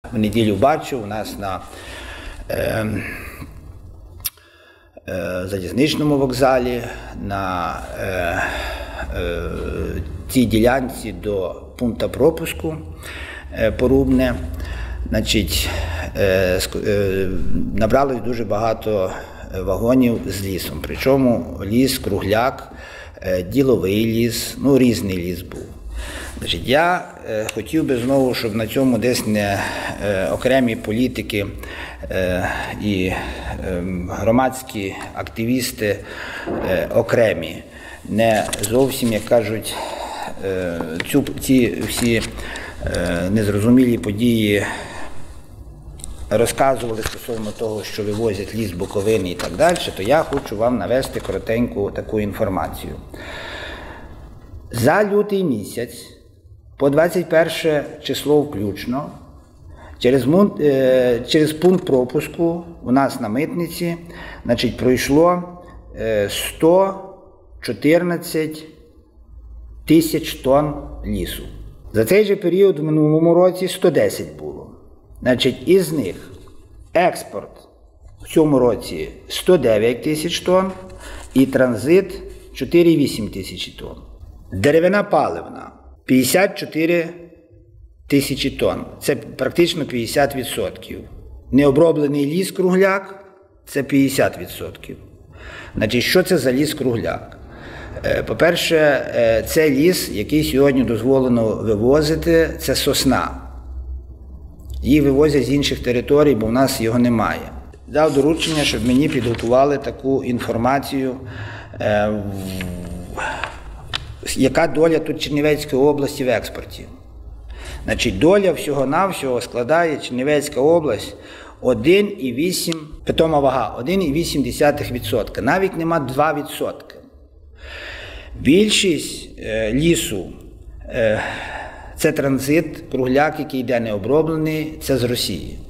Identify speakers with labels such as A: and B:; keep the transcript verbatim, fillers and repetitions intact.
A: В неділю бачу, у нас на е, е, залізничному вокзалі, на е, е, цій ділянці до пункту пропуску е, Порубне, значить, е, е, набралось дуже багато вагонів з лісом. Причому ліс, кругляк, е, діловий ліс, ну різний ліс був. Значить, я е, хотів би знову, щоб на цьому десь не е, окремі політики е, і е, громадські активісти е, окремі, не зовсім, як кажуть, е, цю, ці всі е, незрозумілі події розказували стосовно того, що вивозять ліс Буковини і так далі, то я хочу вам навести коротеньку таку інформацію. За лютий місяць, по двадцять перше число включно, через, е, через пункт пропуску у нас на митниці, значить, пройшло е, сто чотирнадцять тисяч тонн лісу. За цей же період в минулому році сто десять було. Значить, із них експорт в цьому році сто дев'ять тисяч тонн і транзит чотири цілих вісім тисячі тонн. Деревина паливна п'ятдесят чотири тисячі тонн. Це практично п'ятдесят відсотків. Необроблений ліс-кругляк – це п'ятдесят відсотків. Значить, що це за ліс-кругляк? По-перше, це ліс, який сьогодні дозволено вивозити, це сосна. Їх вивозять з інших територій, бо в нас його немає. Дав доручення, щоб мені підготували таку інформацію, е, яка доля тут Чернівецької області в експорті. Значить, доля всього-навсього складає Чернівецька область один цілих вісім, питома вага, один цілих вісім відсотка, навіть нема два відсотки. Більшість е, лісу е, це транзит, кругляк, який йде необроблений, це з Росії.